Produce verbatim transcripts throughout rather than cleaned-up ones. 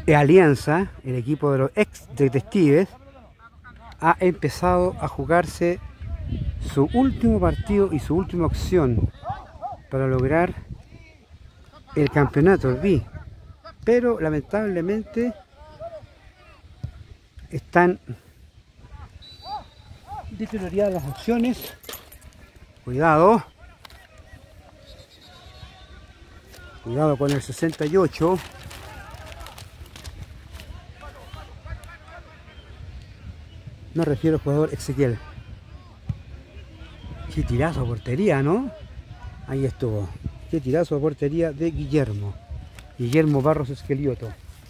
Alianza, el equipo de los ex detectives, ha empezado a jugarse su último partido y su última opción para lograr el campeonato, el B. Pero lamentablemente están deterioradas las opciones. Cuidado. Cuidado con el sesenta y ocho. Me refiero al jugador Ezequiel. Qué tirazo a portería, ¿no? Ahí estuvo. Qué tirazo a portería de Guillermo. Guillermo Barros Esquelioto.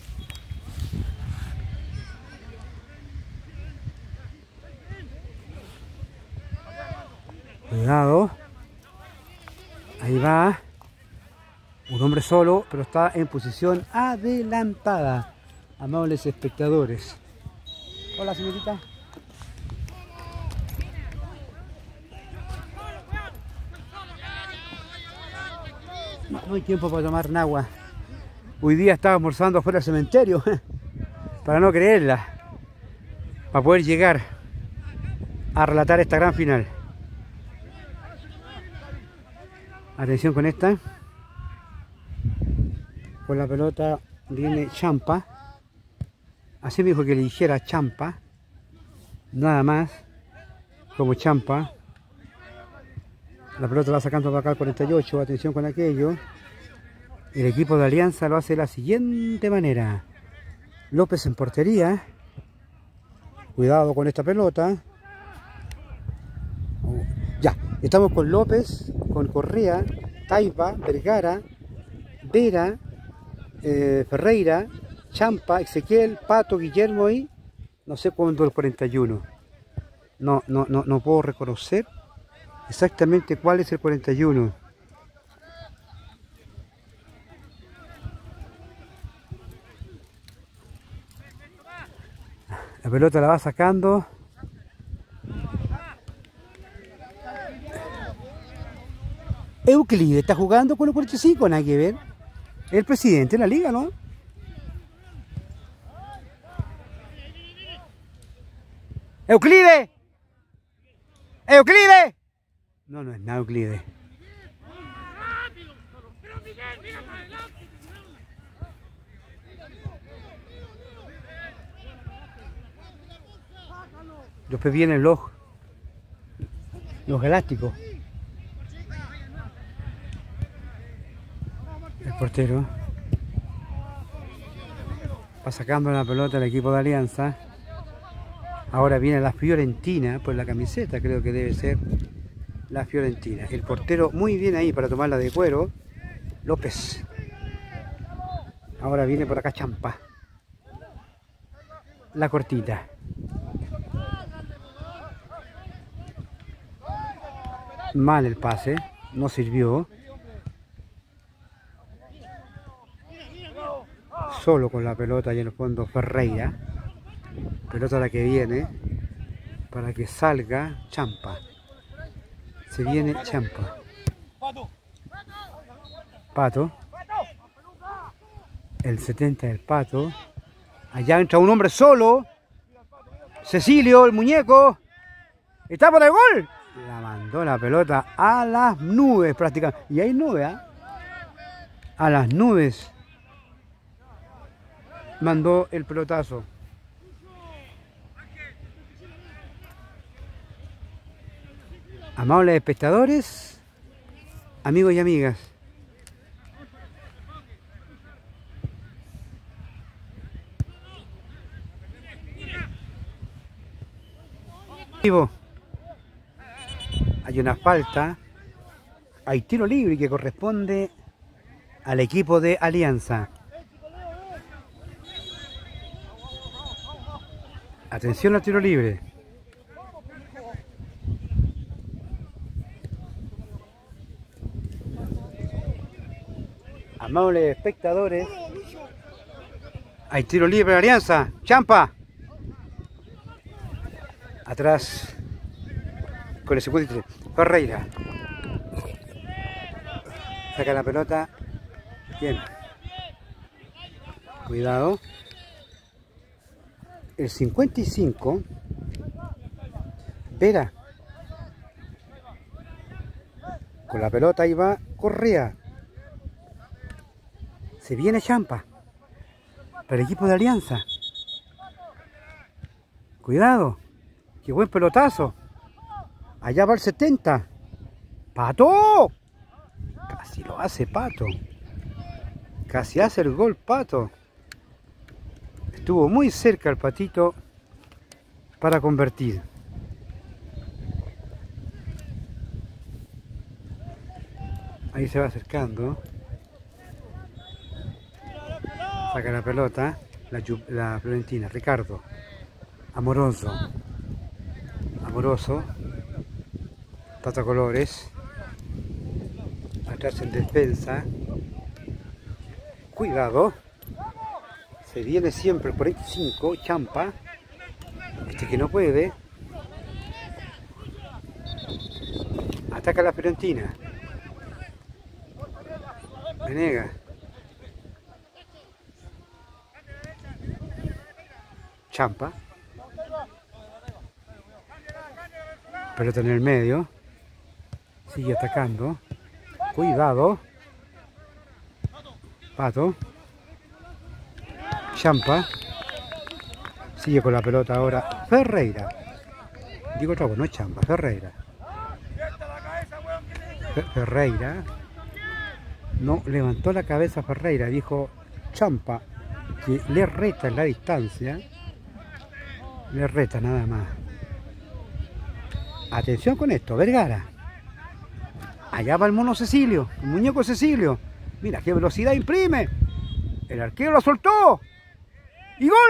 Cuidado. Ahí va. Un hombre solo, pero está en posición adelantada. Amables espectadores. Hola, señorita. No, no hay tiempo para tomar agua. Hoy día estaba almorzando afuera del cementerio. Para no creerla. Para poder llegar a relatar esta gran final. Atención con esta. Con la pelota viene Champa. Así me dijo que le dijera Champa. Nada más. Como Champa. La pelota va sacando para acá el cuarenta y ocho. Atención con aquello. El equipo de Alianza lo hace de la siguiente manera. López en portería. Cuidado con esta pelota. Ya. Estamos con López, con Correa, Taiba, Vergara, Vera, eh, Ferreira, Champa, Ezequiel, Pato, Guillermo y no sé cuándo el cuarenta y uno. No, no, no, no puedo reconocer exactamente cuál es el cuarenta y uno. La pelota la va sacando. Euclide está jugando con el cuarenta y cinco, nada que ver. El presidente de la liga, ¿no? ¡Euclide! ¡Euclide! No, no es nada Euclide. Después vienen los, los galácticos. El portero va sacando la pelota del equipo de Alianza. Ahora viene la Fiorentina por la camiseta, creo que debe ser la Fiorentina. El portero muy bien ahí para tomarla de cuero. López. Ahora viene por acá Champa. La cortita. Mal el pase, no sirvió. Solo con la pelota y en el fondo Ferreira. Pelota la que viene para que salga Champa. Se viene Champa. Pato. El setenta del Pato. Allá entra un hombre solo. Cecilio, el muñeco. Está por el gol. La mandó la pelota a las nubes prácticamente. Y hay nubes, ¿eh? A las nubes. Mandó el pelotazo. Amables espectadores, amigos y amigas. Hay una falta, hay tiro libre que corresponde al equipo de Alianza. Atención al tiro libre. Amables espectadores, hay tiro libre de Alianza. Champa. Atrás con el cincuenta y tres. Ferreira. Saca la pelota. Bien. Cuidado. el cincuenta y cinco, Vera. Con la pelota ahí va Correa. Se viene Champa para el equipo de Alianza. Cuidado, qué buen pelotazo. Allá va el setenta. ¡Pato! Casi lo hace Pato. Casi hace el gol Pato. Estuvo muy cerca el Patito para convertir. Ahí se va acercando. Saca la pelota. La, la Florentina. Ricardo. Amoroso. Amoroso. Tata Colores. Atrás en defensa. Cuidado. Se viene siempre el cuarenta y cinco. Champa. Este que no puede. Ataca la Fiorentina. Venega. Champa. Pelota en el medio. Sigue atacando. Cuidado. Pato. Champa. Sigue con la pelota ahora Ferreira. Digo otra vez, no es Champa, Ferreira. Ferreira. No levantó la cabeza Ferreira, dijo Champa, que le reta en la distancia. Le reta nada más. Atención con esto, Vergara. Allá va el mono Cecilio, el muñeco Cecilio. Mira qué velocidad imprime. El arquero lo soltó. ¡Y gol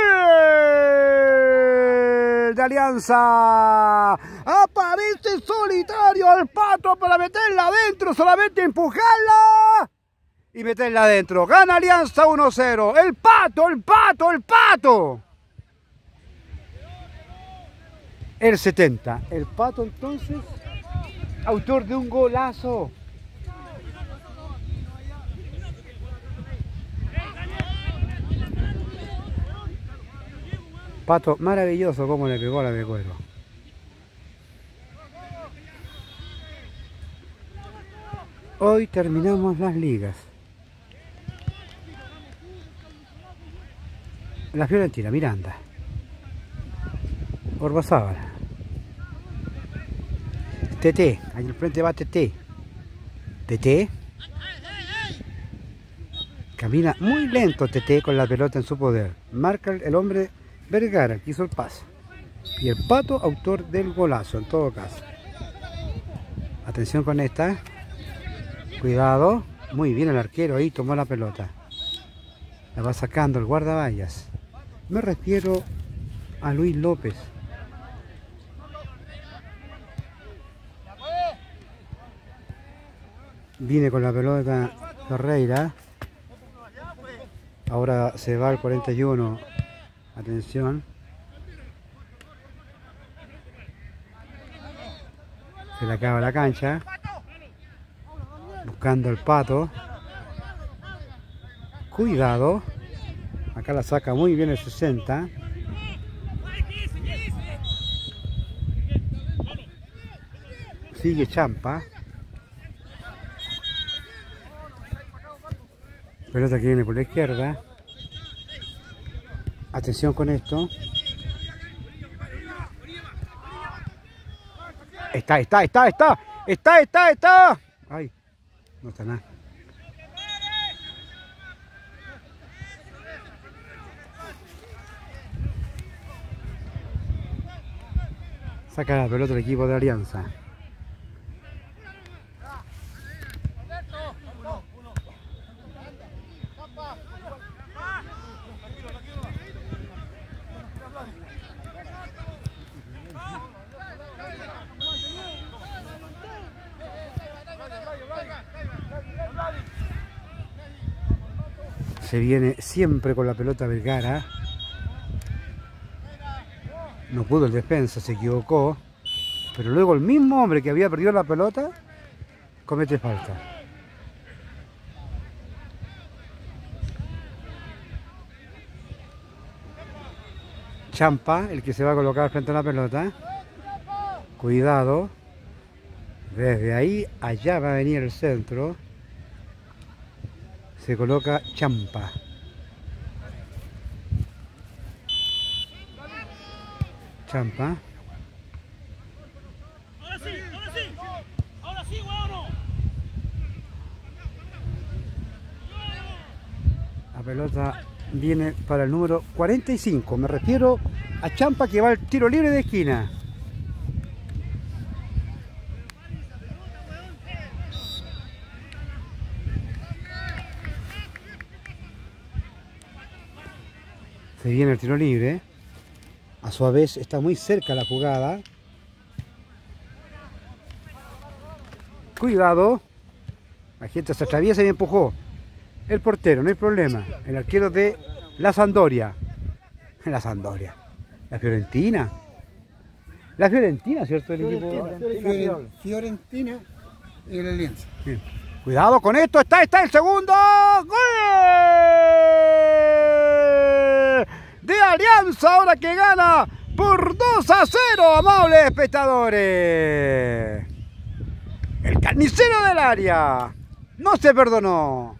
de Alianza! Aparece solitario al Pato para meterla adentro, solamente empujarla y meterla adentro. Gana Alianza uno cero. El Pato, el Pato, el Pato. El setenta. El Pato entonces, autor de un golazo. Pato, maravilloso como le pegó a la de cuero. Hoy terminamos las ligas. La Fiorentina, Miranda. Orbazábal. T T, ahí al frente va T T. T T. Camina muy lento T T con la pelota en su poder. Marca el hombre Vergara, que hizo el pase. Y el Pato, autor del golazo, en todo caso. Atención con esta. Cuidado. Muy bien el arquero ahí, tomó la pelota. La va sacando el guardaballas. Me refiero a Luis López. Viene con la pelota Ferreira. Ahora se va al cuarenta y uno. Atención. Se le acaba la cancha. Buscando el Pato. Cuidado. Acá la saca muy bien el sesenta. Sigue Champa. Pelota que viene por la izquierda. Atención con esto. Está, está, está, está. Está, está, está. Ay, no está nada. Saca la pelota el equipo de Alianza. Se viene siempre con la pelota Vergara. No pudo el defensa, se equivocó. Pero luego el mismo hombre que había perdido la pelota comete falta. Champa, el que se va a colocar frente a la pelota. Cuidado. Desde ahí, allá va a venir el centro. Se coloca Champa. Champa. Ahora sí, ahora sí. Ahora sí, bueno. La pelota viene para el número cuarenta y cinco. Me refiero a Champa, que va al tiro libre de esquina. Se viene el tiro libre. A su vez está muy cerca la jugada. Cuidado. La gente se atraviesa y empujó. El portero, no hay problema. El arquero de la Sampdoria. La Sampdoria. La Fiorentina. La Fiorentina, ¿cierto? El equipo Fiorentina, Fiorentina y la Alianza. Bien. Cuidado con esto. Está, está el segundo. ¡Gol! De Alianza, ahora que gana por dos a cero, amables espectadores. El carnicero del área no se perdonó.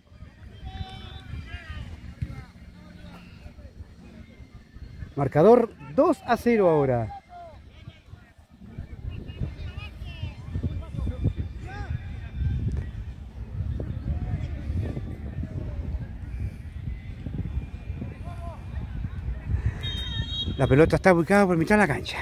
Marcador dos a cero ahora. La pelota está ubicada por mitad de la cancha.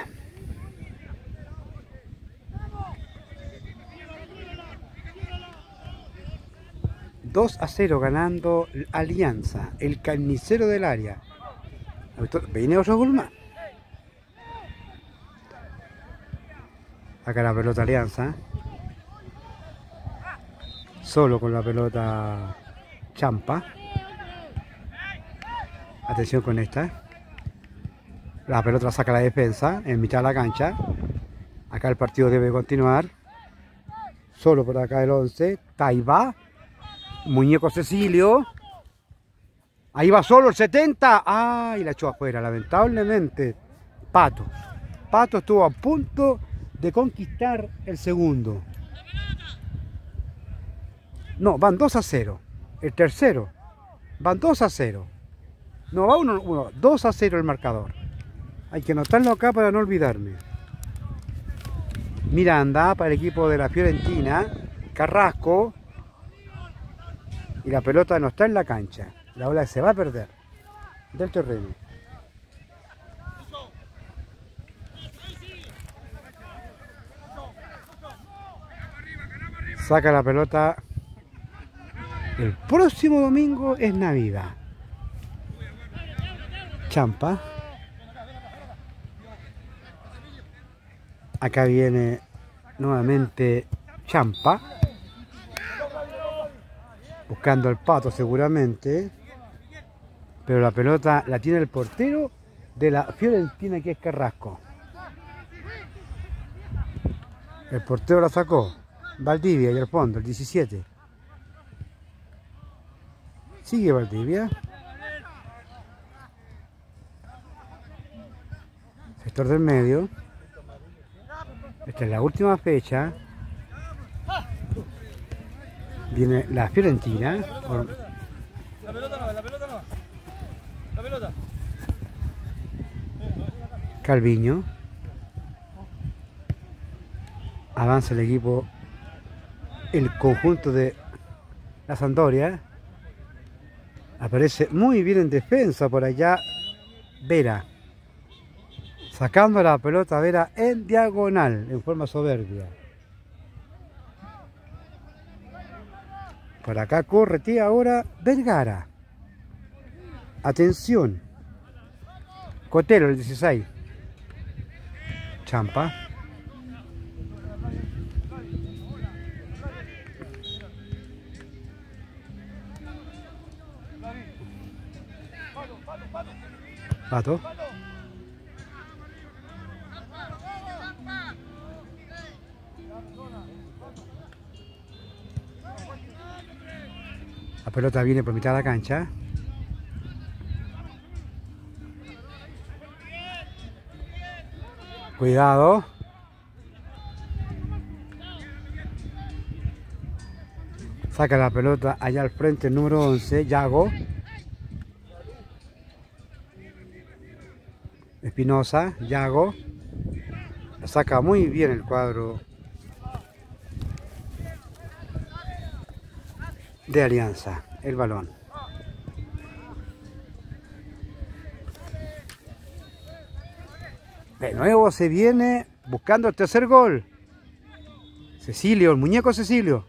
dos a cero ganando Alianza, el carnicero del área. Viene otro gol más. Acá la pelota Alianza. Solo con la pelota Champa. Atención con esta. La pelota saca la defensa en mitad de la cancha. Acá el partido debe continuar. Solo por acá el once. Taiba. Muñeco Cecilio. Ahí va solo el setenta. ¡Ay! La echó afuera, lamentablemente. Pato. Pato estuvo a punto de conquistar el segundo. No, van dos a cero. El tercero. Van dos a cero. No, va uno, uno. dos a cero el marcador. Hay que anotarlo acá para no olvidarme. Miranda para el equipo de la Fiorentina. Carrasco. Y la pelota no está en la cancha. La bola se va a perder del terreno. Saca la pelota. El próximo domingo es Navidad. Champa. Acá viene nuevamente Champa. Buscando al Pato seguramente. Pero la pelota la tiene el portero de la Fiorentina, que es Carrasco. El portero la sacó. Valdivia y al fondo, el diecisiete. Sigue Valdivia. Sector del medio. Esta es la última fecha. Viene la Fiorentina. La pelota no, la pelota no. La pelota. Calviño. Avanza el equipo, el conjunto de la Sampdoria. Aparece muy bien en defensa por allá Vera. Sacando la pelota Vera en diagonal, en forma soberbia. Por acá corre tía ahora Vergara. Atención. Cotelo, el dieciséis. Champa. Pato. La pelota viene por mitad de la cancha. Cuidado. Saca la pelota allá al frente el número once, Yago. Espinosa, Yago. La saca muy bien el cuadro de Alianza. El balón. De nuevo se viene buscando el tercer gol. Cecilio, el muñeco Cecilio.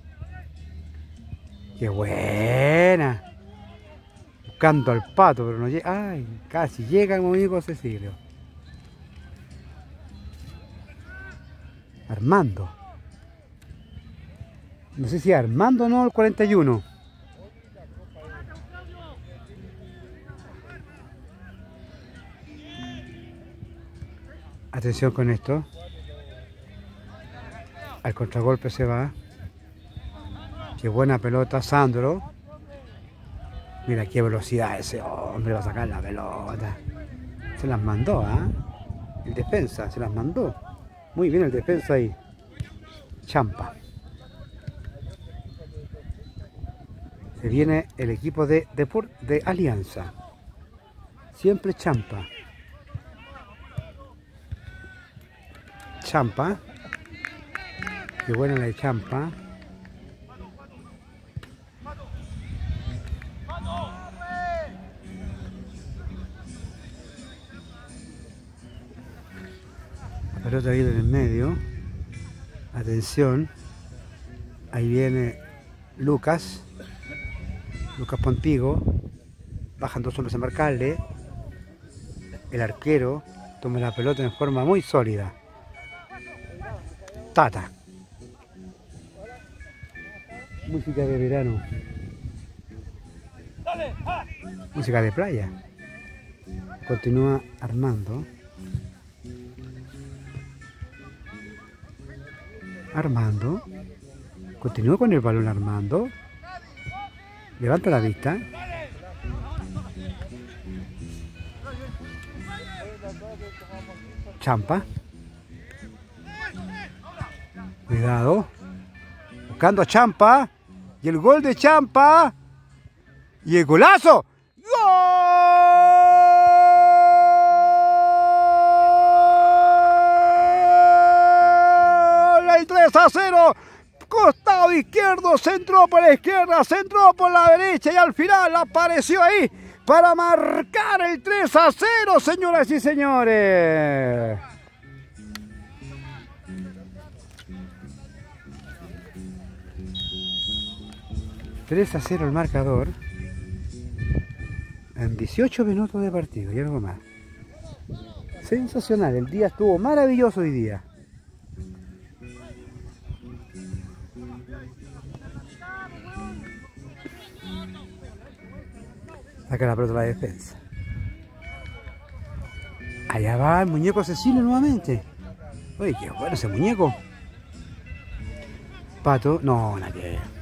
¡Qué buena! Buscando al Pato, pero no llega. ¡Ay! Casi llega el muñeco Cecilio. Armando. No sé si Armando o no, el cuarenta y uno. Atención con esto. Al contragolpe se va. Qué buena pelota, Sandro. Mira qué velocidad ese hombre, va a sacar la pelota. Se las mandó, ¿ah? ¿eh? El defensa, se las mandó. Muy bien el defensa ahí. Champa. Se viene el equipo de, de, de Alianza. Siempre Champa. Champa. Qué buena la de Champa. La pelota viene en el medio. Atención. Ahí viene Lucas. Lucas Pontigo. Bajan dos hombres a marcarle. El arquero toma la pelota en forma muy sólida. Tata. Música de verano. Música de playa. Continúa Armando. Armando. Continúa con el balón Armando. Levanta la vista. Champa. Cuidado. Buscando a Champa. Y el gol de Champa. Y el golazo. ¡Gol! El tres a cero. Costado izquierdo. Centró por la izquierda. Centró por la derecha. Y al final apareció ahí para marcar el tres a cero, señoras y señores. tres a cero el marcador en dieciocho minutos de partido y algo más. Sensacional, el día estuvo maravilloso hoy día. Saca la pelota la defensa. Allá va el muñeco Cecilio nuevamente. Oye, qué bueno ese muñeco. Pato, no, nada que ver.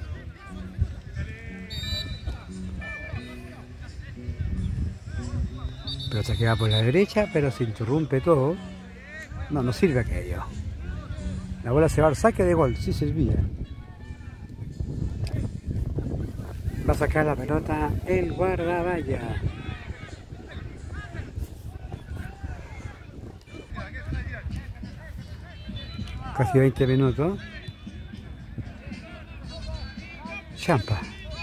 Pelota que va por la derecha, pero se interrumpe todo. No, no sirve aquello. La bola se va al saque de gol, sí servía. Va a sacar la pelota el guardavalla. Casi veinte minutos. Champa.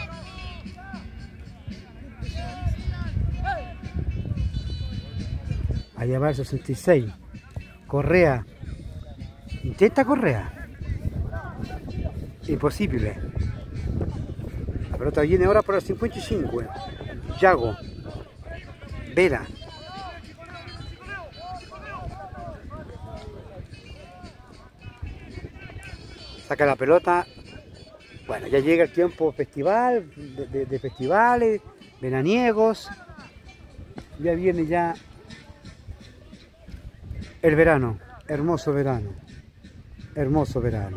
Allá va el sesenta y seis. Correa. Intenta Correa. Imposible. La pelota viene ahora por el cincuenta y cinco. Yago. Vera. Saca la pelota. Bueno, ya llega el tiempo festival, de, de, de festivales, veraniegos. Ya viene ya el verano, hermoso verano, hermoso verano.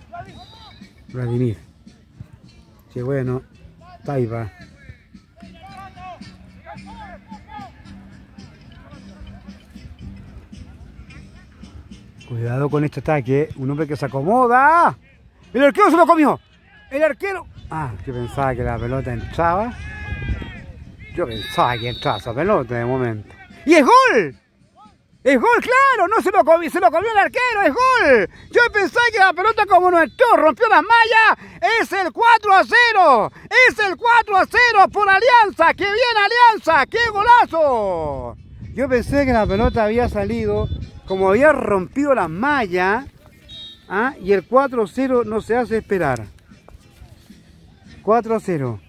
Vladimir. Qué bueno. Taiba. Cuidado con este ataque. Un hombre que se acomoda. ¡El arquero se lo comió! ¡El arquero! Ah, yo pensaba que la pelota entraba. Yo pensaba que entraba esa pelota de momento. ¡Y es gol! ¡Es gol, claro! ¡No se lo comió, se lo comió el arquero! ¡Es gol! Yo pensaba que la pelota como no entró, rompió las mallas. ¡Es el cuatro a cero! ¡Es el cuatro a cero por Alianza! ¡Qué bien Alianza! ¡Qué golazo! Yo pensé que la pelota había salido, como había rompido las mallas, ¿ah? Y el cuatro a cero no se hace esperar. cuatro a cero.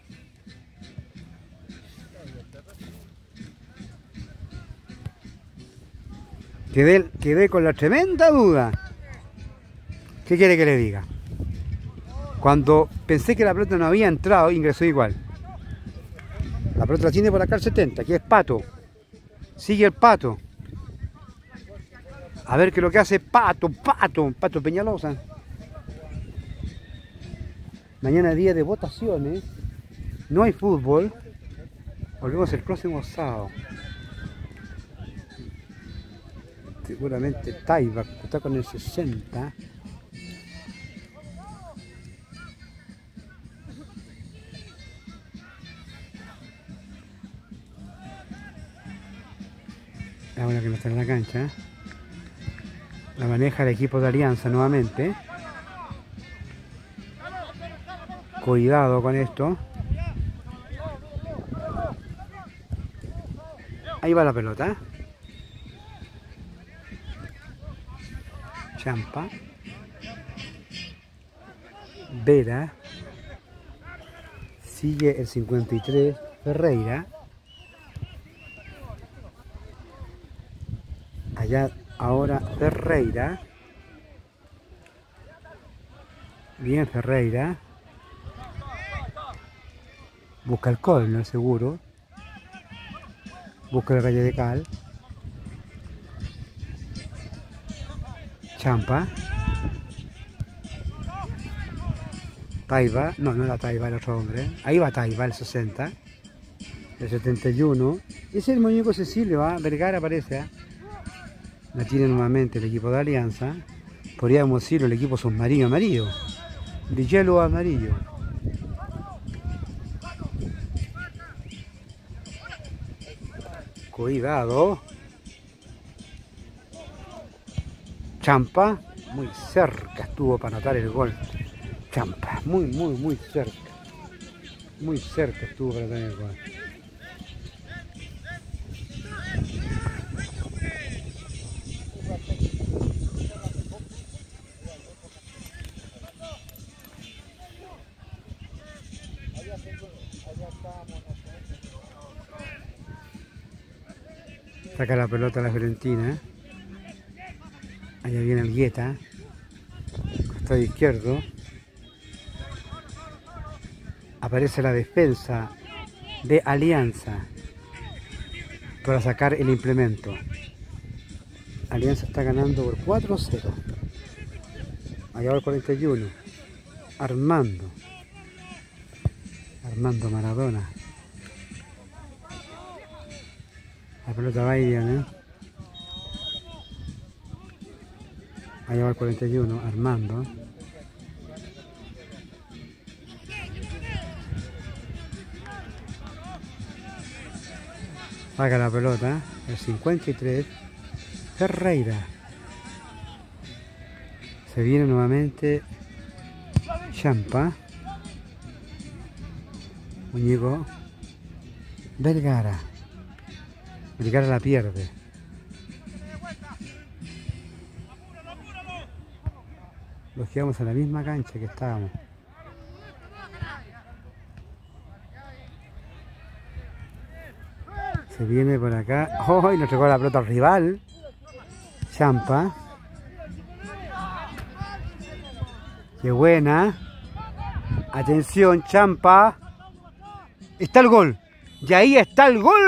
Quedé, quedé con la tremenda duda. ¿Qué quiere que le diga? Cuando pensé que la pelota no había entrado, ingresó igual. La pelota la tiene por acá el setenta, que es Pato. Sigue el Pato. A ver qué es lo que hace Pato, Pato, Pato Peñalosa. Mañana es día de votaciones. No hay fútbol. Volvemos el próximo sábado. Seguramente Taiba está con el sesenta. Ahora que no está en la cancha. La maneja el equipo de Alianza nuevamente. Cuidado con esto. Ahí va la pelota. Champa. Vera. Sigue el cincuenta y tres. Ferreira. Allá ahora Ferreira. Bien Ferreira. Busca el córner seguro. Busca la calle de cal. Champa. Taiba. No, no era Taiba el otro hombre. Ahí va Taiba, el sesenta. El setenta y uno. Ese es el muñeco Cecilio, ¿eh? Vergara aparece. ¿eh? La tiene nuevamente el equipo de Alianza. Podríamos decirlo el equipo submarino amarillo. De hielo amarillo. Cuidado. Champa, muy cerca estuvo para anotar el gol. Champa, muy, muy, muy cerca. Muy cerca estuvo para anotar el gol. Saca la pelota la Fiorentina. Allá viene el Guetta. Costado izquierdo. Aparece la defensa de Alianza para sacar el implemento. Alianza está ganando por cuatro a cero. Allá va el cuarenta y uno. Armando. Armando Maradona. La pelota va y viene. ¿eh? Allá va el cuarenta y uno, Armando. Saca la pelota, el cincuenta y tres, Ferreira. Se viene nuevamente Champa. Muñeco. Vergara. Vergara la pierde. Nos quedamos en la misma cancha que estábamos. Se viene por acá. ¡Oh! Y nos tocó la pelota al rival. Champa. ¡Qué buena! Atención, Champa. Está el gol. Y ahí está el gol.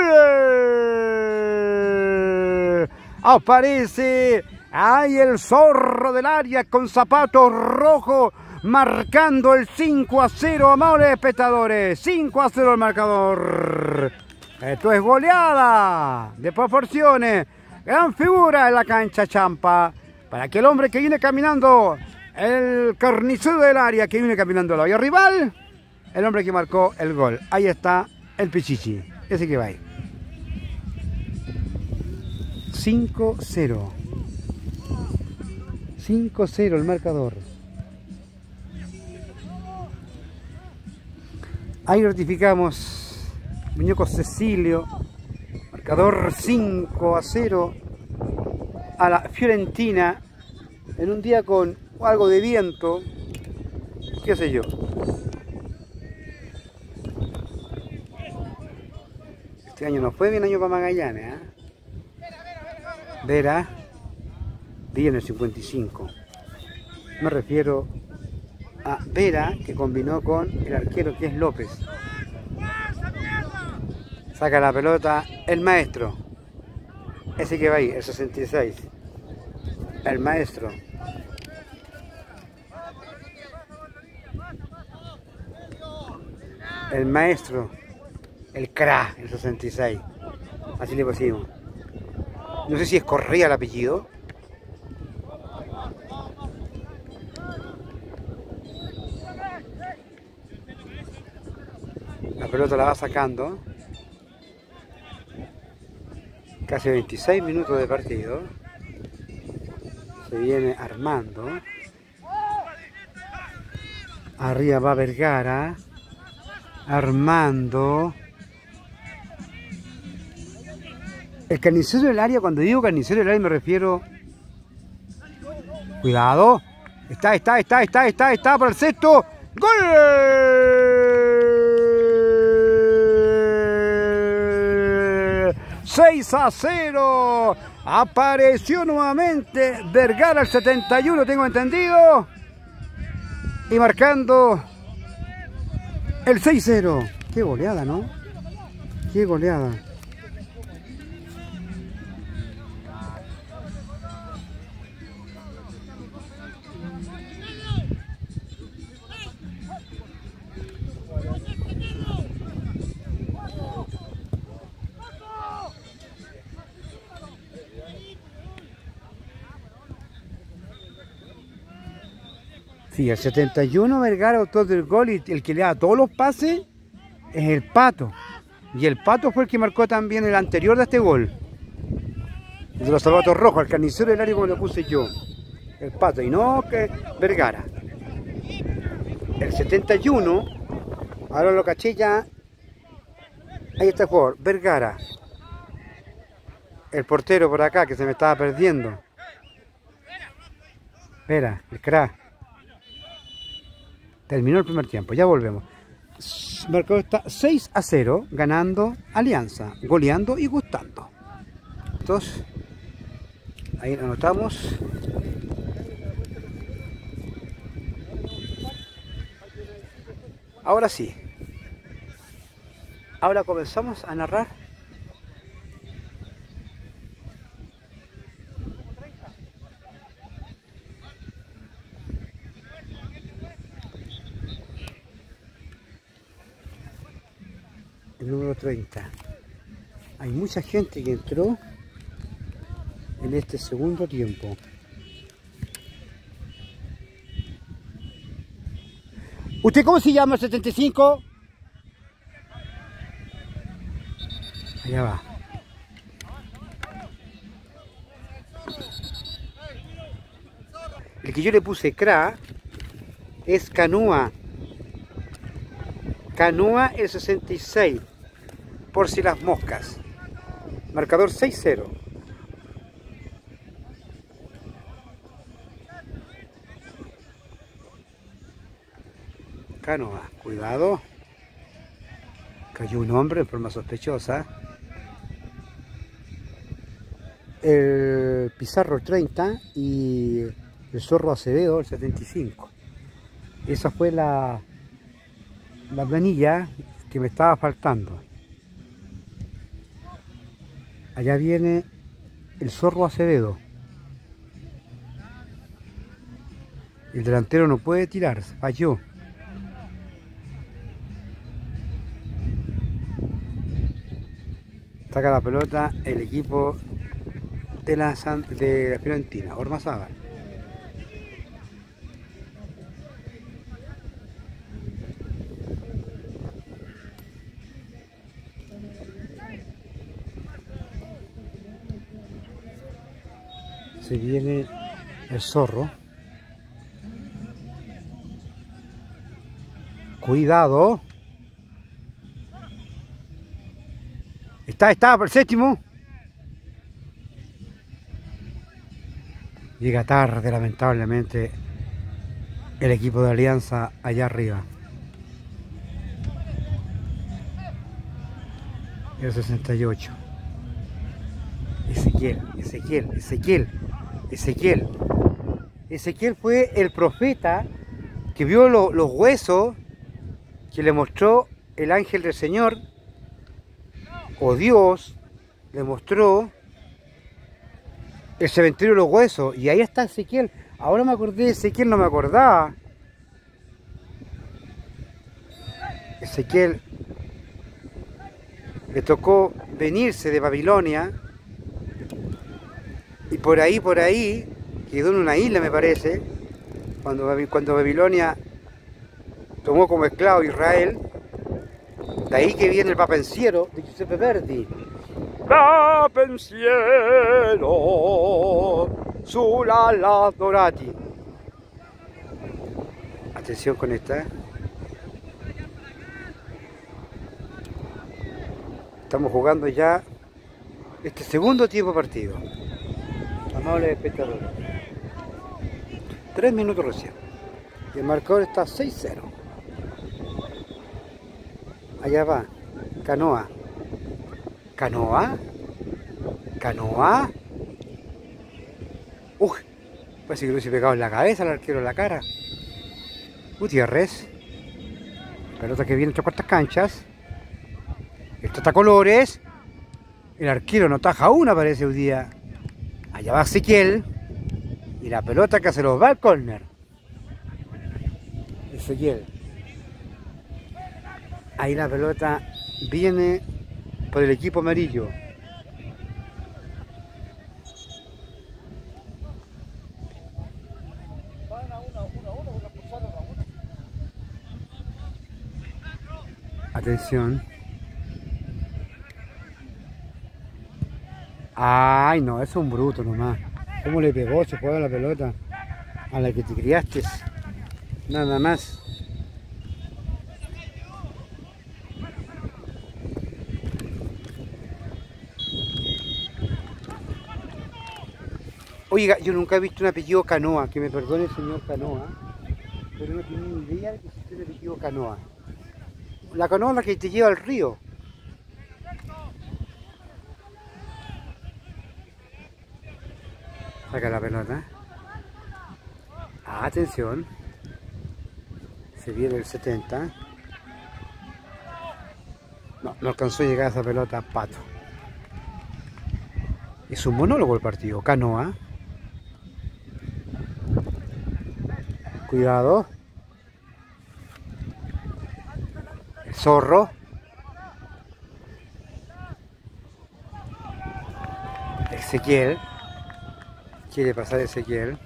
Aparece ahí el zorro del área con zapatos rojos, marcando el cinco a cero, amables espectadores. cinco a cero el marcador. Esto es goleada de proporciones. Gran figura en la cancha Champa. para aquel hombre que viene caminando, el carnicero del área que viene caminando al área rival, el hombre que marcó el gol. Ahí está el Pichichi, ese que va ahí. cinco cero. cinco cero el marcador. Ahí notificamos Muñeco Cecilio, marcador cinco a cero a la Fiorentina en un día con algo de viento, qué sé yo. Este año no fue bien año para Magallanes, ¿eh? Vera, día en el cincuenta y cinco. Me refiero a Vera, que combinó con el arquero que es López. Saca la pelota el maestro, ese que va ahí, el sesenta y seis, el maestro. El maestro, el cra, el sesenta y seis, así le pusimos. No sé si es Correa el apellido. La pelota la va sacando. Casi veintiséis minutos de partido. Se viene armando. Arriba va Vergara. Armando. El carnicero del área, cuando digo carnicero del área me refiero... Cuidado. Está, está, está, está, está, está para el sexto. ¡Gol! seis a cero. Apareció nuevamente Vergara al setenta y uno, tengo entendido. Y marcando el seis cero. Qué goleada, ¿no? Qué goleada. Sí, el setenta y uno Vergara, autor del gol, y el que le da todos los pases es el Pato. Y el Pato fue el que marcó también el anterior de este gol. El de los zapatos rojos, el carnicero del área como lo puse yo. El Pato, y no que Vergara. El setenta y uno, ahora lo caché ya. Ahí está el jugador, Vergara. El portero por acá que se me estaba perdiendo. Espera, el crack. Terminó el primer tiempo, ya volvemos. El marcador está seis a cero, ganando Alianza, goleando y gustando. Entonces, ahí lo anotamos. Ahora sí. Ahora comenzamos a narrar. El número treinta. Hay mucha gente que entró en este segundo tiempo. ¿Usted cómo se llama, el setenta y cinco? Allá va. El que yo le puse cra es Canúa. Canúa el sesenta y seis. Por si las moscas. Marcador seis cero. Canoa, cuidado. Cayó un hombre en forma sospechosa. El Pizarro el treinta y el Zorro Acevedo el setenta y cinco. Esa fue la, la planilla que me estaba faltando. Allá viene el Zorro Acevedo. El delantero no puede tirar, falló. Saca la pelota el equipo de la, San- de la Fiorentina, Ormazábal. Se viene el zorro. Cuidado. Está, está, por el séptimo. Llega tarde, lamentablemente, el equipo de Alianza allá arriba. El sesenta y ocho. Ezequiel, Ezequiel, Ezequiel, Ezequiel. Ezequiel fue el profeta que vio lo- los huesos que le mostró el ángel del Señor, o Dios le mostró el cementerio de los huesos, y ahí está Ezequiel. Ahora me acordé de Ezequiel, no me acordaba. Ezequiel le tocó venirse de Babilonia, y por ahí, por ahí, quedó en una isla, me parece, cuando, Babi- cuando Babilonia tomó como esclavo a Israel. De ahí que viene el Papensiero de Giuseppe Verdi. Papensiero sulla dorati. Atención con esta. Estamos jugando ya este segundo tiempo partido. Amables espectadores. Tres minutos recién. Y el marcador está seis cero. Allá va. Canoa. Canoa. Canoa. Uy. Parece que lo hubiese pegado en la cabeza al arquero en la cara. Gutiérrez. Pelota que viene entre cuartas canchas. Esto está colores. El arquero no taja una, parece un día. Allá va Ezequiel. Y la pelota que se los va al córner. Ezequiel. Ahí la pelota viene por el equipo amarillo. Atención. Ay, no, eso es un bruto nomás. ¿Cómo le pegó? Se juega la pelota a la que te criaste. Nada más. Oiga, yo nunca he visto un apellido Canoa, que me perdone el señor Canoa, pero no tenía ni idea de que existía un apellido Canoa. La canoa es la que te lleva al río. Saca la pelota. Ah, atención. Se viene el setenta. No, no alcanzó a llegar a esa pelota Pato. Es un monólogo el partido. Canoa. Cuidado. El zorro. Ezequiel. Quiere pasar Ezequiel.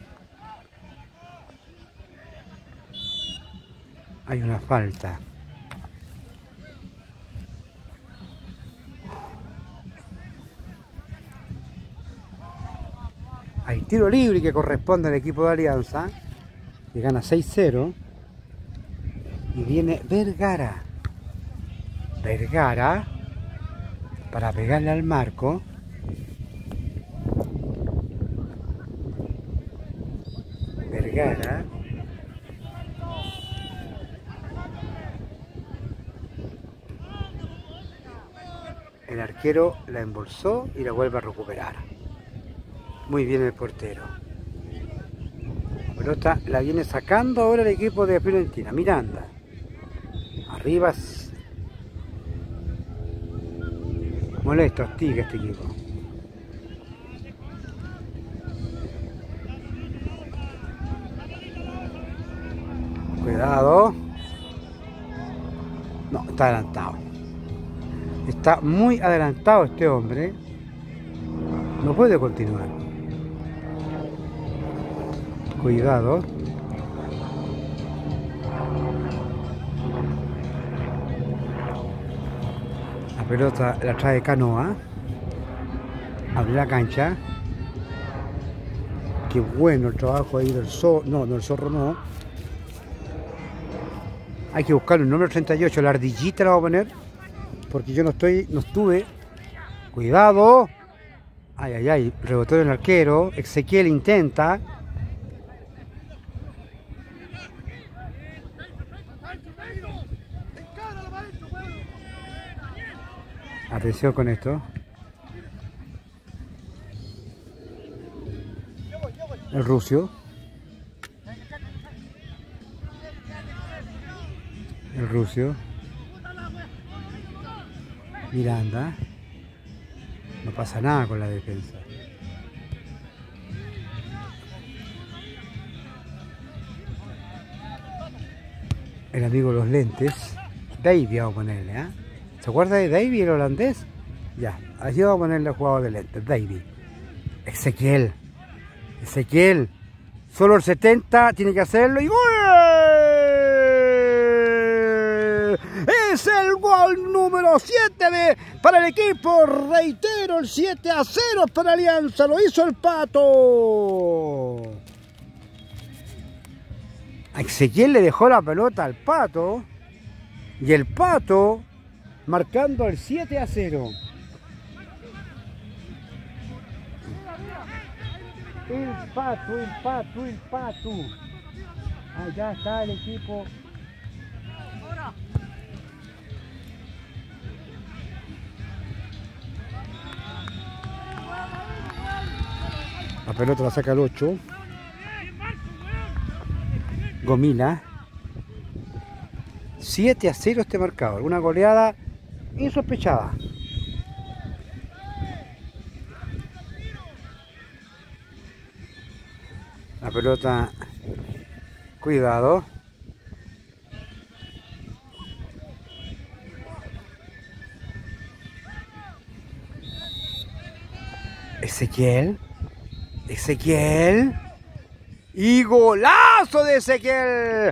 Hay una falta. Hay tiro libre que corresponde al equipo de Alianza, que gana seis cero. Y viene Vergara. Vergara para pegarle al marco. Vergara. El arquero la embolsó y la vuelve a recuperar. Muy bien el portero. La pelota la viene sacando ahora el equipo de Fiorentina. Miranda. Arriba. Molesto, hostiga este equipo. Cuidado. No, está adelantado. Está muy adelantado este hombre. No puede continuar. Cuidado. La pelota la trae Canoa. Abre la cancha. Qué bueno el trabajo ahí del zorro. No, no, el zorro no. Hay que buscar un número treinta y ocho. La ardillita la voy a poner. Porque yo no estoy, no estuve. Cuidado. Ay, ay, ay. Rebotó el arquero. Ezequiel intenta. Atención con esto. El Rusio. El Rusio. Miranda. No pasa nada con la defensa. El amigo de los lentes. Davy vamos a ponerle, ¿eh? ¿Se acuerda de Davy, el holandés? Ya, allí vamos a ponerle al jugador de lentes, Davy. Ezequiel. Ezequiel. Solo el setenta tiene que hacerlo y ¡gol! Es el gol número siete de, para el equipo. Reitero, el siete a cero para Alianza. Lo hizo el Pato. A Ezequiel le dejó la pelota al Pato. Y el Pato marcando el siete a cero. El Pato, el Pato, el Pato. Allá está el equipo. La pelota la saca el ocho. Gomila. siete a cero este marcador. Una goleada insospechada. La pelota. Cuidado. Ezequiel. Ezequiel. Y golazo de Ezequiel.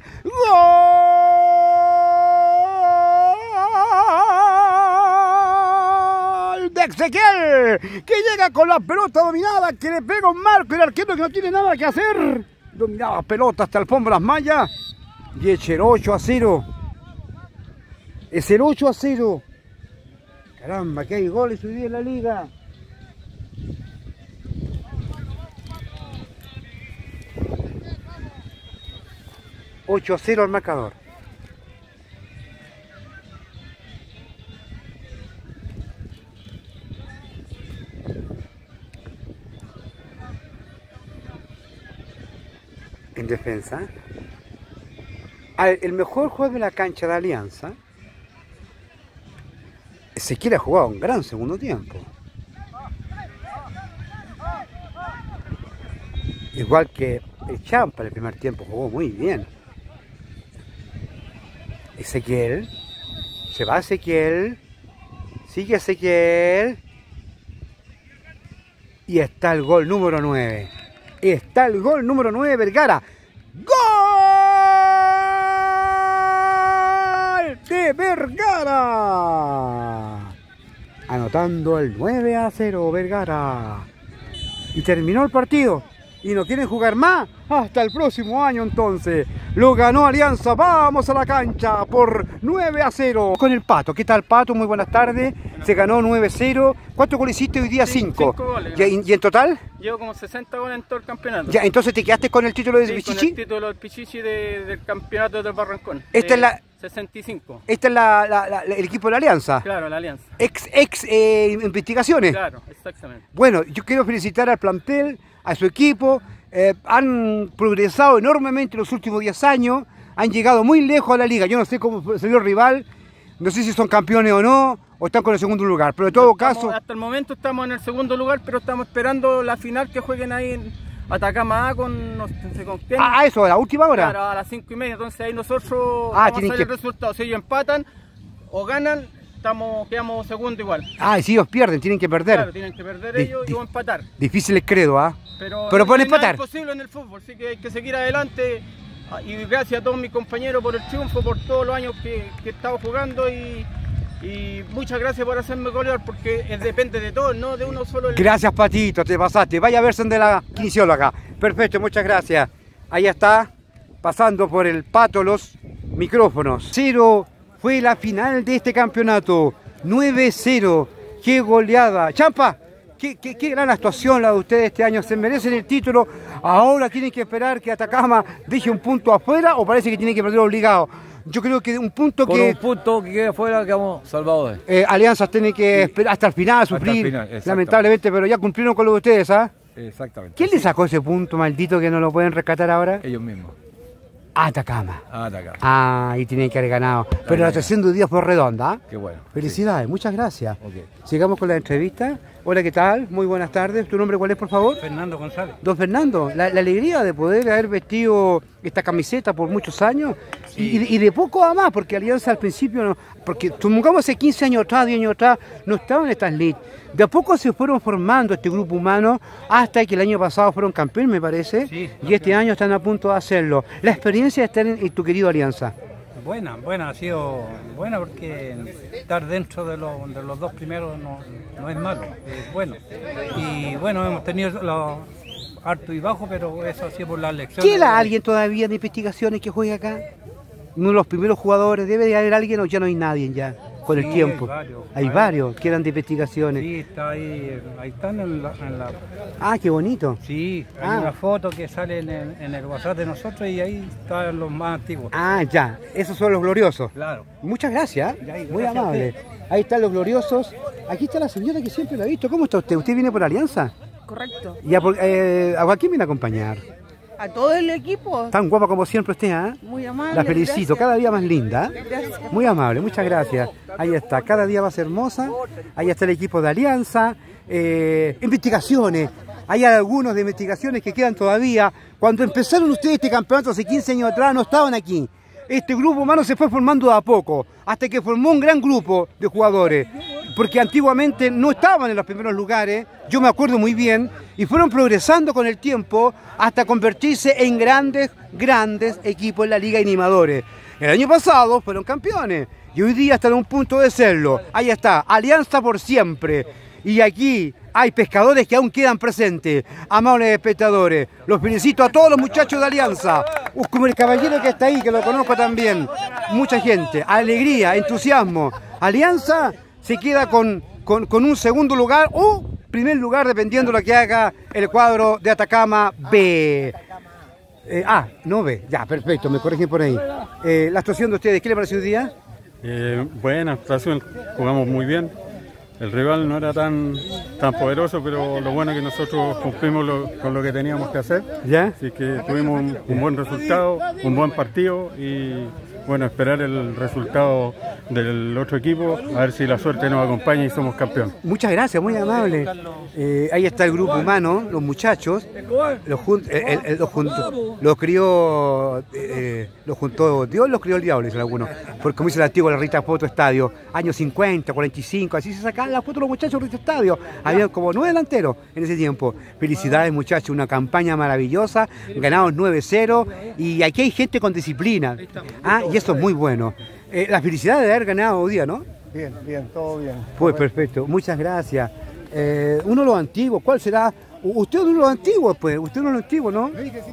¡Gol de Ezequiel! Que llega con la pelota dominada, que le pega un marco y el arquero que no tiene nada que hacer. Dominaba pelota hasta el fondo de las mallas. Y echa el ocho a cero. Es el ocho a cero. Caramba, que hay goles hoy día en la liga. ocho a cero al marcador. En defensa. El mejor juego de la cancha de Alianza. Ezequiel ha jugado un gran segundo tiempo. Igual que el Champa en el primer tiempo jugó muy bien. Ezequiel. Se va Ezequiel. Sigue Ezequiel. Y está el gol número nueve. Está el gol número nueve, Vergara. ¡Gol de Vergara! Anotando el nueve a cero, Vergara. Y terminó el partido. ¿Y no quieren jugar más? Hasta el próximo año entonces. Lo ganó Alianza. Vamos a la cancha por nueve a cero. Con el Pato. ¿Qué tal, Pato? Muy buenas tardes. Se ganó nueve a cero. ¿Cuántos goles hiciste hoy día? cinco. cinco goles. ¿Y, ¿Y en total? Llevo como sesenta goles en todo el campeonato. Ya, entonces te quedaste con el título de Sí, Pichichi. con el título del Pichichi de, del campeonato del Barrancón. Esta de es la- sesenta y cinco. Este es la, la- la- el equipo de la Alianza. Claro, la Alianza. Ex, ex eh, investigaciones. Claro, exactamente. Bueno, yo quiero felicitar al plantel, a su equipo. Eh, han progresado enormemente en los últimos diez años. Han llegado muy lejos a la liga. Yo no sé cómo salió el rival. No sé si son campeones o no, o están con el segundo lugar. Pero en todo Estamos- caso, Hasta el momento estamos en el segundo lugar, pero estamos esperando la final que jueguen ahí en Atacama A con, no sé con quién. ah, eso, a la última hora. Claro, a las cinco y media. Entonces ahí nosotros Ah, vamos a tienen saber que- el resultado. Si ellos empatan o ganan, estamos, quedamos segundo igual. Ah, y si ellos pierden, tienen que perder. Claro, tienen que perder Di- ellos di- y o empatar. Difícil el credo, ¿ah? Pero, Pero pueden no hay nada empatar. imposible en el fútbol, así que hay que seguir adelante. Ah, y gracias a todos mis compañeros por el triunfo, por todos los años que, que he estado jugando y, y muchas gracias por hacerme golear porque es- depende de todos, no de uno solo. El... Gracias, Patito, te pasaste. Vaya a verse de la kinesióloga. Perfecto, muchas gracias. Ahí está, pasando por el pato los micrófonos. Cero fue la final de este campeonato. nueve cero. ¡Qué goleada! ¡Champa! Qué, qué, qué gran actuación la de ustedes este año. Se merecen el título. Ahora tienen que esperar que Atacama deje un punto afuera o parece que tienen que perder obligado. Yo creo que un punto Con que... un punto que quede afuera quedamos salvados. Eh, Alianzas tiene que esperar hasta el final, sufrir, final, exactamente. lamentablemente, pero ya cumplieron con lo de ustedes, ¿ah? Exactamente. ¿Quién le sacó ese punto maldito que no lo pueden rescatar ahora? Ellos mismos. Atacama. Atacama. Ah, y tienen que haber ganado. Pero la actuación de hoy día fue redonda. ¿Ah? Qué bueno. Felicidades, muchas gracias. Ok. Sigamos con la entrevista. Hola, ¿qué tal? Muy buenas tardes. ¿Tu nombre cuál es, por favor? Fernando González. Don Fernando, la, la alegría de poder haber vestido esta camiseta por muchos años y, y de poco a más, porque Alianza al principio, no, porque supongamos hace quince años atrás, diez años atrás, no estaban estas leads. De a poco se fueron formando este grupo humano hasta que el año pasado fueron campeones, me parece, Sí, y este año están a punto de hacerlo. La experiencia de estar en, en tu querido Alianza. Buena, buena, ha sido buena porque estar dentro de, los- de los dos primeros no, no es malo, es bueno. Y bueno, hemos tenido los harto y bajo, pero eso ha sido por las lecciones. ¿Queda alguien todavía de investigaciones que juegue acá? Uno de los primeros jugadores, debe de haber alguien o ya no hay nadie ya, con el Sí, tiempo. hay varios. Hay Hay- varios que eran de investigaciones. Sí, está ahí, ahí están en la... en la- Ah, qué bonito. sí, hay Ah. una foto que sale en el, en el WhatsApp de nosotros y ahí están los más antiguos. Ah, ya, esos son los gloriosos. Claro. Muchas gracias, ¿eh? Ya, y Muy gracias a amable. Ahí están los gloriosos. Aquí está la señora que siempre la he visto. ¿Cómo está usted? ¿Usted viene por Alianza? Correcto. ¿Y a, por- eh, ¿a quién viene a acompañar? A todo el equipo, Tan guapa como siempre usted, ¿eh? muy amable. La felicito, gracias. cada día más linda. ¿eh? Gracias. Muy amable, muchas gracias. Ahí está, cada día más hermosa. Ahí está el equipo de Alianza. Eh, investigaciones. Hay algunos de investigaciones que quedan todavía. Cuando empezaron ustedes este campeonato hace quince años atrás, no estaban aquí. Este grupo humano se fue formando de a poco, hasta que formó un gran grupo de jugadores. Porque antiguamente no estaban en los primeros lugares, yo me acuerdo muy bien, y fueron progresando con el tiempo hasta convertirse en grandes, grandes equipos en la Liga Animadores. El año pasado fueron campeones y hoy día están a un punto de serlo. Ahí está, Alianza por siempre. Y aquí hay pescadores que aún quedan presentes. Amables espectadores, los felicito a todos los muchachos de Alianza, uh, como el caballero que está ahí, que lo conozco también. Mucha gente, alegría, entusiasmo. Alianza se queda con, con, con un segundo lugar o primer lugar, dependiendo de lo que haga el cuadro de Atacama B. Eh, ah, no B, ya, perfecto, me corrigen por ahí. Eh, la actuación de ustedes, ¿qué le pareció hoy día? Eh, buena actuación, jugamos muy bien. El rival no era tan, tan poderoso, pero lo bueno es que nosotros cumplimos lo- con lo que teníamos que hacer. ¿Ya? Así que tuvimos un, un buen resultado, un buen partido y bueno, esperar el resultado del otro equipo, a ver si la suerte nos acompaña y somos campeones. Muchas gracias, muy amable. Eh, ahí está el grupo humano, los muchachos. Los, jun- el- el- el- los, juntó, los crió, eh, los juntó Dios, los crió el diablo, dicen algunos. Porque como dice el antiguo, la Rita Foto Estadio, años cincuenta, cuarenta y cinco, así se sacaban las fotos de los muchachos de Rita Estadio. Habían como nueve delanteros en ese tiempo. Felicidades, muchachos, una campaña maravillosa, ganados nueve cero y aquí hay gente con disciplina. Ah, y eso es muy bueno. Eh, la felicidad de haber ganado hoy día, ¿no? Bien, bien, todo bien. Pues perfecto, muchas gracias. Eh, uno de los antiguos, ¿cuál será? U- Usted es uno de los antiguos, pues, usted es uno de los antiguos, ¿no?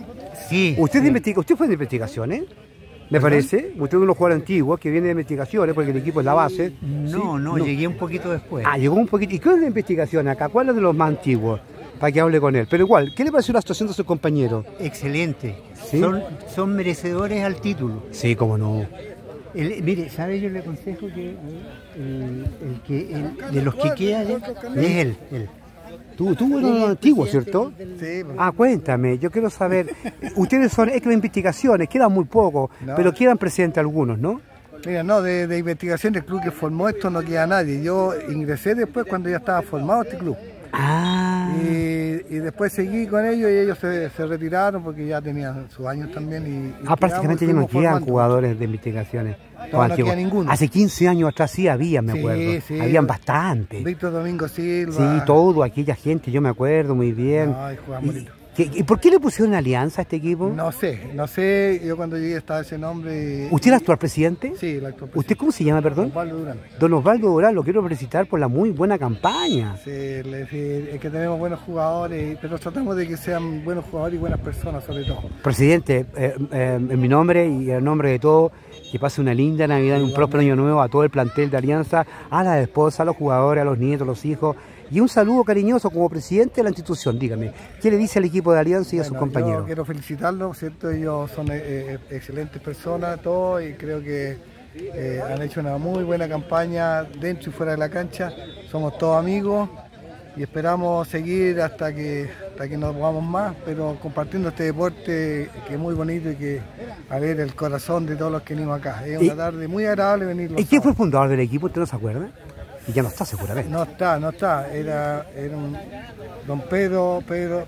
Sí. Usted, de investiga- usted fue de investigaciones, me parece. Usted es uno de los jugadores antiguos que viene de investigaciones, porque el equipo es la base. No, no, llegué un poquito después. Ah, llegó un poquito. ¿Y qué es de investigación acá? ¿Cuál es de los más antiguos? Para que hable con él. Pero igual, ¿qué le pareció la situación de sus compañeros? Excelente. ¿Sí? Son, son merecedores al título. Sí, cómo no. El- mire, ¿sabe? Yo le aconsejo que eh, el, el que el- de los que quedan es él. él. Tú, tú eres uno de los antiguos, ¿cierto? Sí, Ah, cuéntame, yo quiero saber. Ustedes son ex de investigaciones, quedan muy pocos, No. pero quedan presentes algunos, ¿no? mira, no, de, de investigación del club que formó esto no queda nadie. Yo ingresé después cuando ya estaba formado este club. Ah. Y, y después seguí con ellos y ellos se, se retiraron porque ya tenían sus años también. Y, y ah, prácticamente ya no quedan formando. jugadores de investigaciones. No, no queda ninguno. Hace quince años atrás sí había, me Sí, acuerdo. sí. Habían bastante. Víctor Domingo Silva. Sí, todo, aquella gente, yo me acuerdo muy bien. Ay, jugaban ¿Y, bonito. ¿qué- ¿Y por qué le pusieron alianza a este equipo? No sé, no sé, yo cuando llegué estaba ese nombre. ¿Usted es el actual presidente? Sí, el actual presidente. ¿Usted cómo se llama, perdón? Osvaldo Durán. Don Osvaldo Durán, lo quiero felicitar por la muy buena campaña. Sí, le- sí, es que tenemos buenos jugadores, pero tratamos de que sean buenos jugadores y buenas personas sobre todo. Presidente, eh, eh, en mi nombre y en nombre de todos, que pase una linda Navidad y un próspero año nuevo a todo el plantel de Alianza, a la esposa, a los jugadores, a los nietos, a los hijos. Y un saludo cariñoso como presidente de la institución. Dígame, ¿qué le dice al equipo de Alianza y a sus Bueno, compañeros? Yo quiero felicitarlos, ¿cierto? Ellos son eh, eh, excelentes personas, todos, y creo que eh, han hecho una muy buena campaña dentro y fuera de la cancha. Somos todos amigos y esperamos seguir hasta que, hasta que nos podamos más, pero compartiendo este deporte que es muy bonito y que alegra el corazón de todos los que venimos acá. Es una ¿Y- tarde muy agradable venir los ¿Y quién fue el sábados. fundador del equipo? ¿Usted no se acuerda? Y ya no está seguramente. No está, no está. Era, era un don Pedro, Pedro,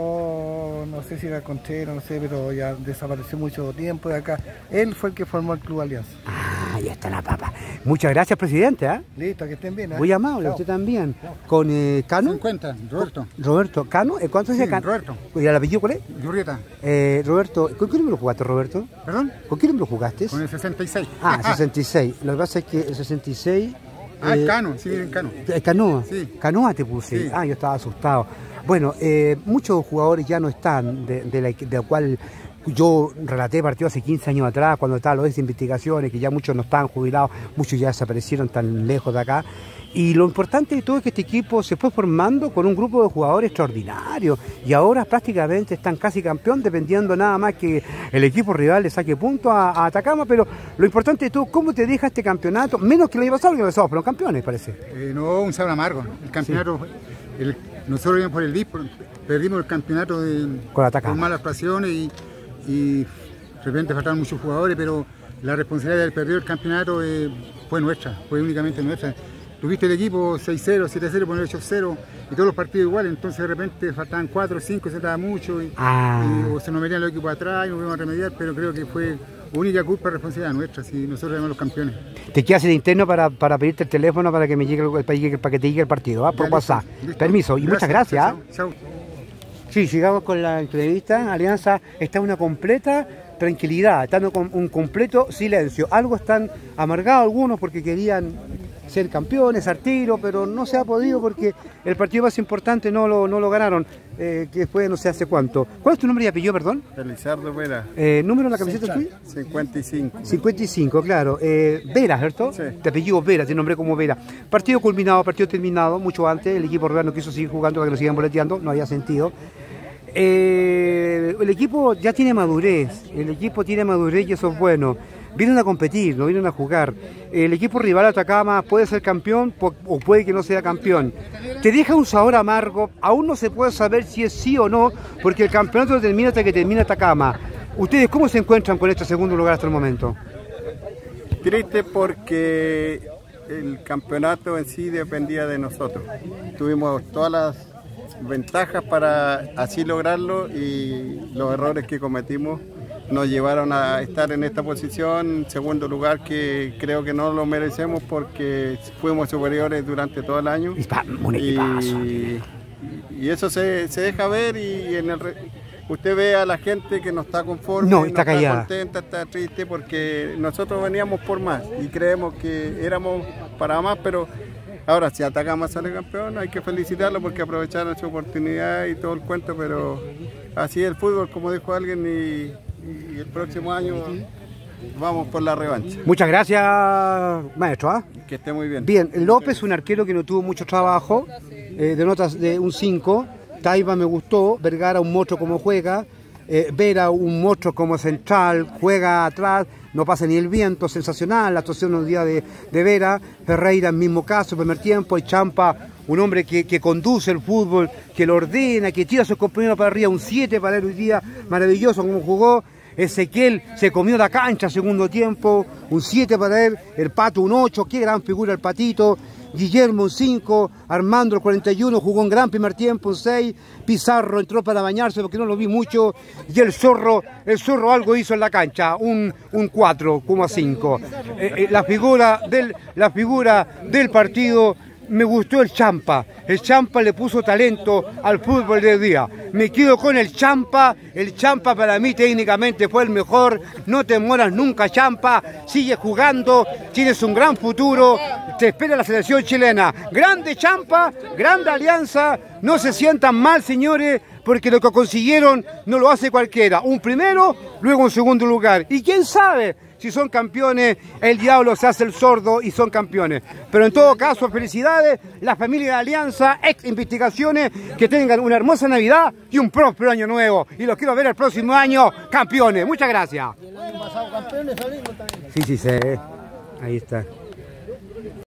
Pedro, no sé si era Conchero, no sé, pero ya desapareció mucho tiempo de acá. Él fue el que formó el Club Alianza. Ah, ya está la papa. Muchas gracias, presidente. ¿eh? Listo, que estén bien. ¿eh? Muy amable, Chao. usted también. Con eh, Cano. cincuenta, Roberto. Roberto, ¿Cano? ¿Eh, ¿Cuánto dice Sí, Cano? Roberto. ¿Y el apellido cuál es? Yurrieta. Eh, Roberto, ¿con qué número jugaste, Roberto? ¿Perdón? ¿Con qué número jugaste? Con el sesenta y seis. Ah, sesenta y seis. Lo que pasa es que el sesenta y seis... Ah, eh, Cano, sí, en Cano. eh, Canoa. Sí. Canoa te puse. Sí. Ah, yo estaba asustado. Bueno, eh, muchos jugadores ya no están, de, de la, de la cual yo relaté partido hace quince años atrás, cuando estaban los de investigaciones, que ya muchos no estaban jubilados, muchos ya desaparecieron tan lejos de acá. Y lo importante de todo es que este equipo se fue formando con un grupo de jugadores extraordinarios y ahora prácticamente están casi campeón, dependiendo nada más que el equipo rival le saque puntos a, a Atacama. Pero lo importante de todo, ¿cómo te deja este campeonato? Menos que lo año pasado, que lo pasado, fueron campeones, parece. Eh, no, un sabor amargo. El campeonato, el, nosotros íbamos por el D I P, perdimos el campeonato de, Con Atacama. con malas actuaciones y, y de repente faltaron muchos jugadores, pero la responsabilidad de haber perdido el campeonato eh, fue nuestra, fue únicamente nuestra. Tuviste el equipo seis cero, siete cero, poner ocho cero y todos los partidos igual, entonces de repente faltaban cuatro, cinco, se trataba mucho y, Ah. y- o se nos metían los equipos atrás y nos íbamos a remediar, pero creo que fue única culpa y responsabilidad nuestra, si nosotros éramos los campeones. Te quedas de interno para, para pedirte el teléfono para que me llegue el, para que- para que te llegue el partido, ¿ah? Por Ya, listo, WhatsApp. listo. Permiso, y muchas gracias. ¿ah? Chao, chao. Sí, llegamos con la entrevista. Alianza está en una completa tranquilidad, está en un, un completo silencio. Algo están amargados algunos porque querían ser campeones, artero, pero no se ha podido porque el partido más importante no lo, no lo ganaron, eh, que fue no sé hace cuánto. ¿Cuál es tu nombre y apellido, perdón? Felizardo Vera, Eh, ¿Número de la camiseta tuya? cincuenta y cinco. cincuenta y cinco, claro. Eh, Vera, ¿cierto? Sí. De apellido Vera, te nombré como Vera. Partido culminado, partido terminado, mucho antes. El equipo rival no quiso seguir jugando para que lo sigan boleteando, no había sentido. Eh, el equipo ya tiene madurez, el equipo tiene madurez y eso es bueno. Vienen a competir, no vienen a jugar. El equipo rival Atacama puede ser campeón po- o puede que no sea campeón. Te deja un sabor amargo, aún no se puede saber si es sí o no, porque el campeonato termina hasta que termina Atacama. ¿Ustedes cómo se encuentran con este segundo lugar hasta el momento? Triste porque el campeonato en sí dependía de nosotros. Tuvimos todas las ventajas para así lograrlo y los errores que cometimos nos llevaron a estar en esta posición, segundo lugar, que creo que no lo merecemos porque fuimos superiores durante todo el año. Y pa- un equipazo. Y, y eso se, se deja ver y en el re- usted ve a la gente que no está conforme, No, está callada. contenta, está triste porque nosotros veníamos por más y creemos que éramos para más, pero ahora si Atacama sale campeón hay que felicitarlo porque aprovecharon su oportunidad y todo el cuento, pero así es el fútbol, como dijo alguien, y, y el próximo año vamos por la revancha. Muchas gracias, maestro. ¿ah? Que esté muy bien. Bien, López, un arquero que no tuvo mucho trabajo, eh, de notas de un cinco. Taiba me gustó, Vergara un monstruo como juega, eh, Vera un monstruo como central, juega atrás, no pasa ni el viento, sensacional la actuación un día de, de Vera. Ferreira en mismo caso, primer tiempo, y Champa, un hombre que, que conduce el fútbol, que lo ordena, que tira a sus compañeros para arriba, un siete para él hoy día, maravilloso como jugó. Ezequiel se comió la cancha segundo tiempo, un siete para él, el Pato un ocho, qué gran figura el Patito. Guillermo un cinco, Armando el cuarenta y uno, jugó un gran primer tiempo, un seis, Pizarro entró para bañarse porque no lo vi mucho, y el Zorro, el Zorro algo hizo en la cancha, un, un cuatro coma cinco. Eh, eh, la, figura del, la figura del partido, me gustó el Champa, el Champa le puso talento al fútbol de hoy día. Me quedo con el Champa, el Champa para mí técnicamente fue el mejor, no te mueras nunca Champa, sigue jugando, tienes un gran futuro, te espera la selección chilena. Grande Champa, grande Alianza, no se sientan mal señores, porque lo que consiguieron no lo hace cualquiera. Un primero, luego un segundo lugar. Y quién sabe, si son campeones, el diablo se hace el sordo y son campeones. Pero en todo caso, felicidades, la familia de Alianza, ex Investigaciones, que tengan una hermosa Navidad y un próspero año nuevo. Y los quiero ver el próximo año campeones. Muchas gracias. Sí, sí, sí. Ahí está.